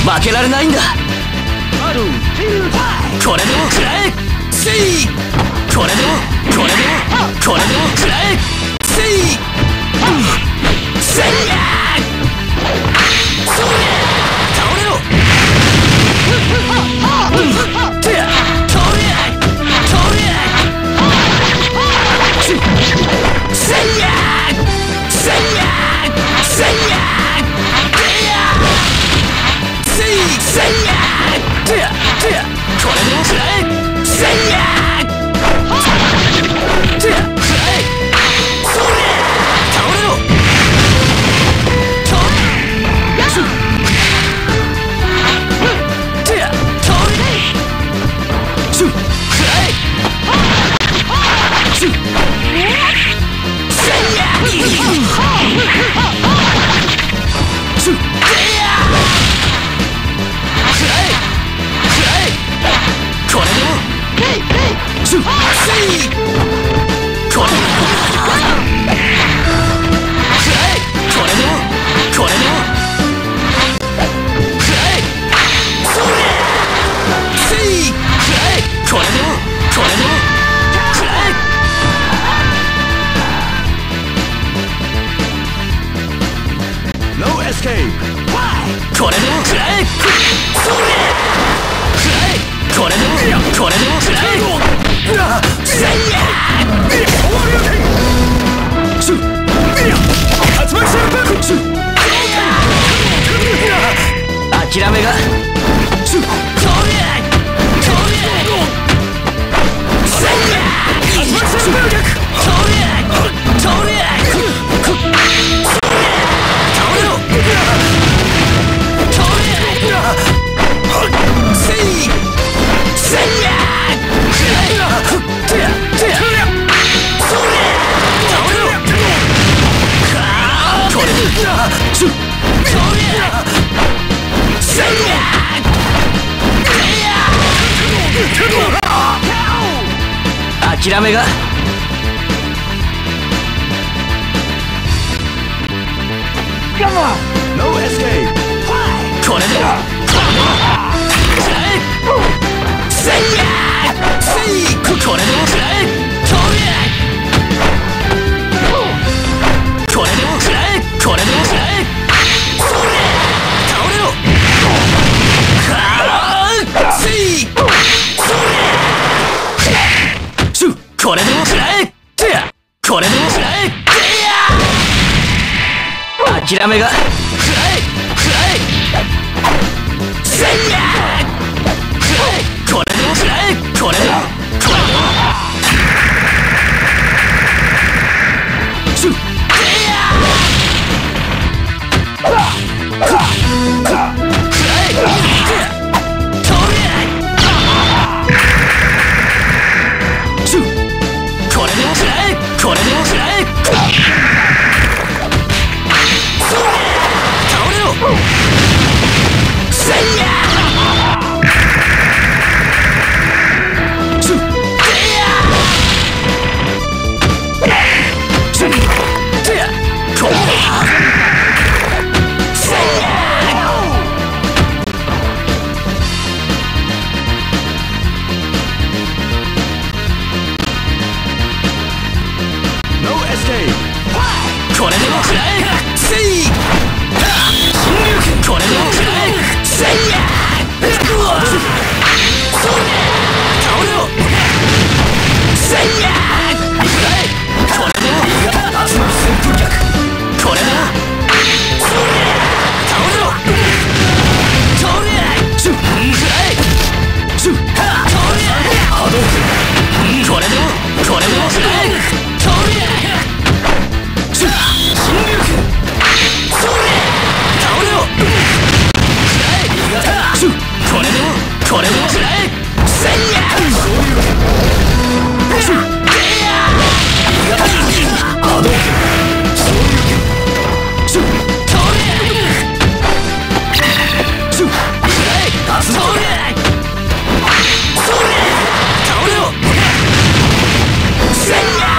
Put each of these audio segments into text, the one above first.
負けられないんだ。これでも食らえせい。これでもこれでもこれでも食らえせい。せいやそうや倒れろ。てや倒れ倒れせいやせいやせいやてやせいせいやてやてやこれでも食らえせいやてや食らえそうや倒れろ。てや倒れ食らえせいやこれでもせいこれでもこれでもこれでもくらえそれせいくらえこれでもこれでもくらえノーエスケープこれでもくらえそれくらえこれでもこれでもくらえせいやシュ発売するシュ諦めがシュそれそれせいや発売するそれそれ倒れろそれせいせいやてやてやそれ倒れろこれシュそれせいや諦めがノーエスケープこれでせいやせいこれでもくらえとれこれでもくらえこれでもくらえそれ倒れろせいそれシュこれでもくらえてやこれでもくらえてや諦めがくらえくらえせいやこれでもくらえこれでもこれでもシュッくらえとれシュッこれでもくらえこれでもくらえそれ倒れろせいやこれでもくらえせいこれでもくらえせいや倒れろせいやくらえこれでもこれでも倒れろ倒れシュッくらえシュッ倒れこれでもこれでもくらえ倒れシュッ倒れろシュッこれでもこれでもくらえせいやシュッシュッ倒れシュッくらえ倒れ倒れろせいや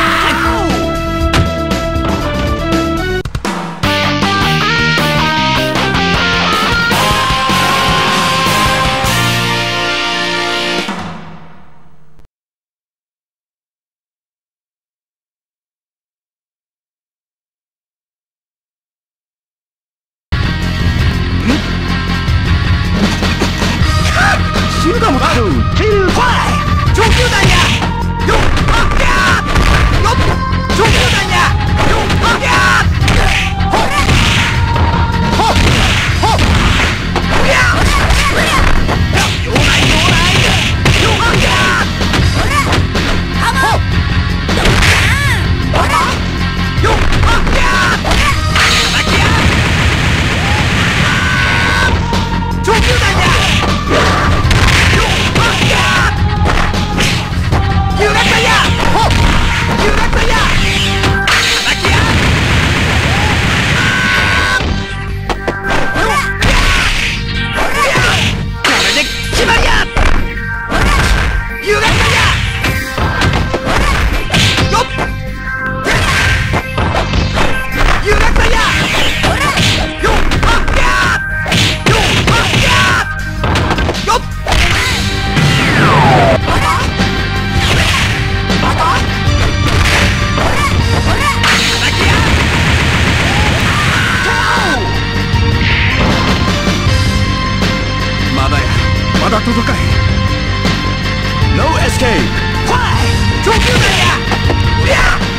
だ届かへん。 No escape. 直球だや。